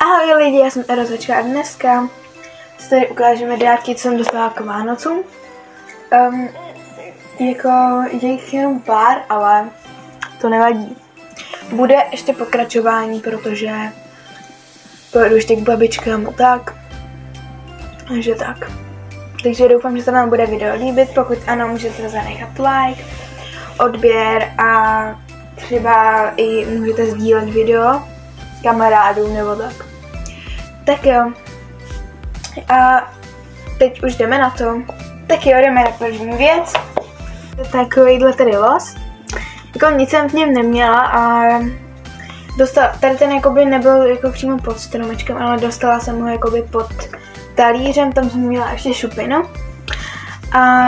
Ahoj lidi, já jsem Erozvečka a dneska si tady ukážeme dárky, co jsem dostala k Vánocům. Je jich jenom pár, ale to nevadí. Bude ještě pokračování, protože pojedu ještě k babičkám tak. Takže tak. Takže doufám, že se vám bude video líbit, pokud ano, můžete zanechat like, odběr a třeba i můžete sdílet video s kamarádům nebo tak. Tak jo. A teď už jdeme na to. Tak jo, jdeme na první věc. Takovýhle tady los. Jako nic jsem v něm neměla a tady ten jakoby nebyl jako přímo pod stromečkem, ale dostala jsem ho jakoby pod talířem, tam jsem měla ještě šupinu. A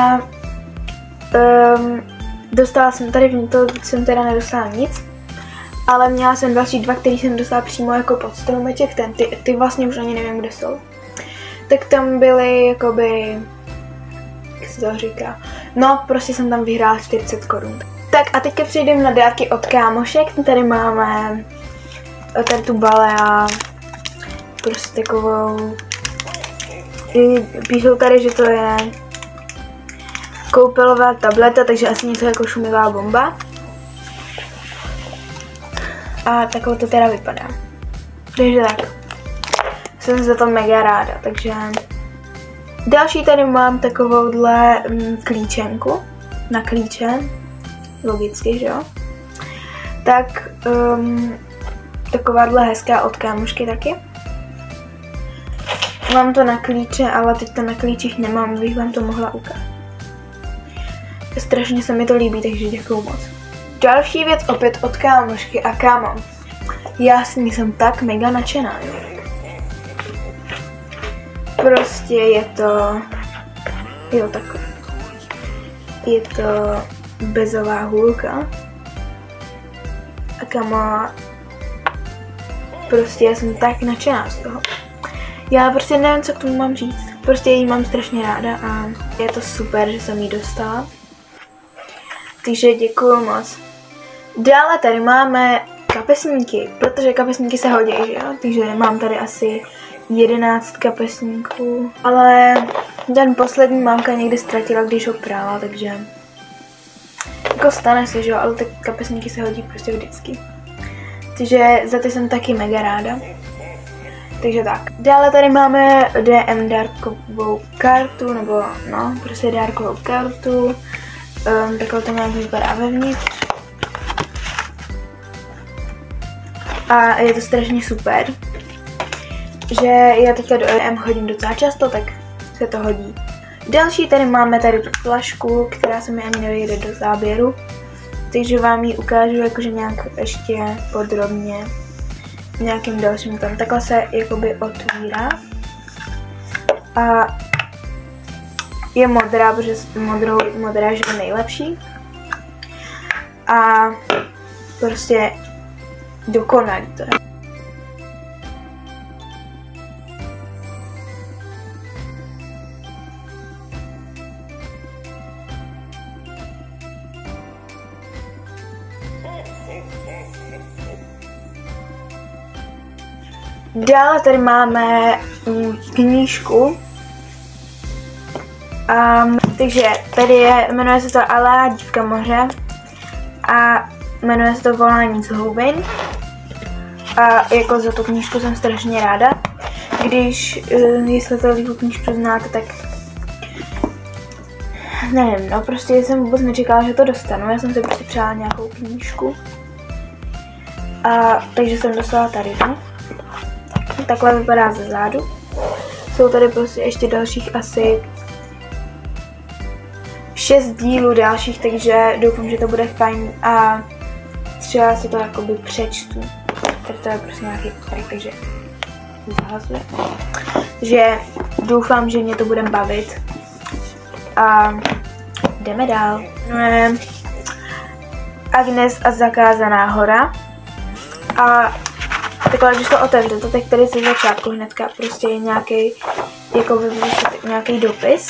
dostala jsem tady, to jsem teda nedostala nic, ale měla jsem další dva, který jsem dostala přímo jako pod stromeček, ty vlastně už ani nevím, kde jsou. Tak tam byly jakoby, jak se to říká, no prostě jsem tam vyhrála 40 korun. Tak a teďka přejdeme na dárky od kámošek, tady máme tady tu balea, prostě takovou, píšou tady, že to je koupelová tableta, takže asi něco jako šumivá bomba. A takové to teda vypadá. Takže tak. Jsem za to mega ráda, takže... Další tady mám takovouhle klíčenku. Na klíče. Logicky, že jo? Tak takováhle hezká od kámošky taky. Mám to na klíče, ale teď to na klíčích nemám, bych vám to mohla ukázat. Strašně se mi to líbí, takže děkuju moc. Další věc opět od kámošky a kámo. Já s ní jsem tak mega nadšená. Prostě je to... Jo, takhle. Je to bezová hůlka. A kámo... Prostě já jsem tak nadšená z toho. Já prostě nevím, co k tomu mám říct. Prostě ji mám strašně ráda a je to super, že jsem ji dostala. Takže děkuju moc. Dále tady máme kapesníky, protože kapesníky se hodí, že jo? Takže mám tady asi 11 kapesníků. Ale ten poslední mámka někdy ztratila, když ho prála, takže... Jako stane se, že jo? Ale ty kapesníky se hodí prostě vždycky. Takže za ty jsem taky mega ráda. Takže tak. Dále tady máme DM dárkovou kartu, nebo no, prostě dárkovou kartu. Takhle to nějak vypadá vevnitř. A je to strašně super, že já teďka do DM chodím docela často, tak se to hodí. Další tady máme tady tu flašku, která se mi ani nevejde do záběru. Takže vám ji ukážu jakože nějak ještě podrobně v nějakým dalším tom. Takhle se jakoby otvírá. A je modrá, protože modrá je nejlepší. A prostě dokonalý to je. Dále tady máme knížku. Takže tady je, jmenuje se to Alá, dívka moře a jmenuje se to Volání z hlubin. A jako za tu knížku jsem strašně ráda. Jestli tu knížku znáte, tak nevím, no prostě jsem vůbec nečekala, že to dostanu. Já jsem si prostě přála nějakou knížku. Takže jsem dostala tady, no. Takhle vypadá ze zádu. Jsou tady prostě ještě dalších asi 6 dílů dalších, takže doufám, že to bude fajn a třeba si to jakoby přečtu. Tady to je prostě nějaký trik, takže zahazuje. Takže doufám, že mě to bude bavit. A jdeme dál. Agnes a zakázaná hora. A takhle, když to otevřete, tak tady se začátku hnedka prostě je nějaký, jakoby nějaký dopis.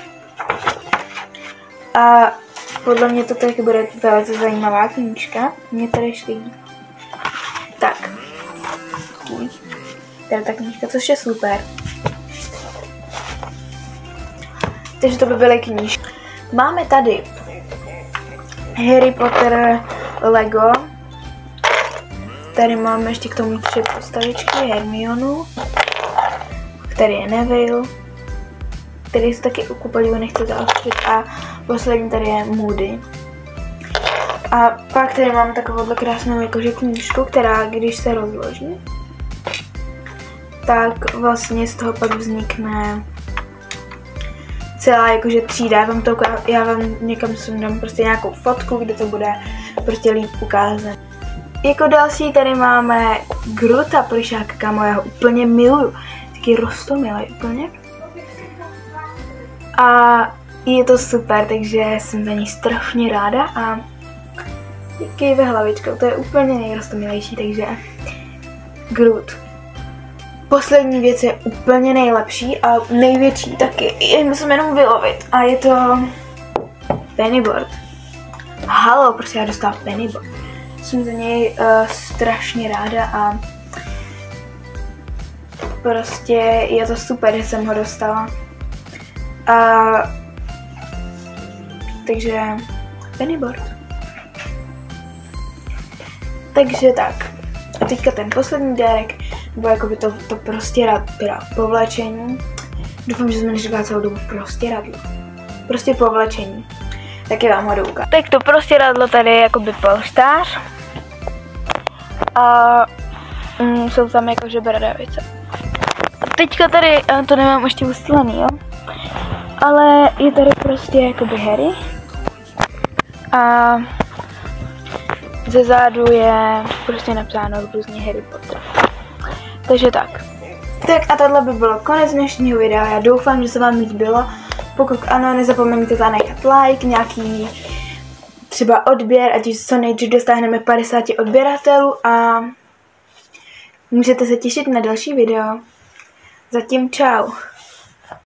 A podle mě to taky bude velice zajímavá knížka. Mě tady šli. Tak. Teda ta knížka, což je super. Takže to by byly knížky. Máme tady Harry Potter Lego. Tady máme ještě k tomu 3 postavičky, Hermionu, který je Neville, který se taky ukupalí, nechcete outfit, a poslední tady je Moody. A pak tady mám takovouhle krásnou jakože knížku, která když se rozloží, tak vlastně z toho pak vznikne celá jakože třída. Já vám někam sundám prostě nějakou fotku, kde to bude prostě líp ukázat. Jako další tady máme Groota plišák, kámo, já ho úplně miluju. Taky roztomilý úplně. A je to super, takže jsem za ní strašně ráda a kejve hlavičkou, to je úplně nejroztomilejší, takže Groot. Poslední věc je úplně nejlepší a největší taky, je musím jenom vylovit a je to pennyboard. Halo, prostě já dostala pennyboard. Jsem za něj strašně ráda a prostě je to super, že jsem ho dostala. Takže pennyboard. Takže tak. A teďka ten poslední dárek, nebo jakoby to prostěradlo, povlečení. Doufám, že jsem neříkala celou dobu prostěradlo. Prostě povlečení. Taky vám ho jdu ukázat. Tak to prostěradlo tady je jakoby polštář. A jsou tam jakože bradavice. A teďka tady, to nemám ještě ustlaný, jo. Ale je tady prostě jakoby Harry. A ze zádu je prostě napsáno různě Harry Potter. Takže tak. Tak a tohle by bylo konec dnešního videa. Já doufám, že se vám líbilo. Pokud ano, nezapomeňte zanechat like, nějaký třeba odběr, ať už co nejdřív dostáhneme 50 odběratelů a můžete se těšit na další video. Zatím čau.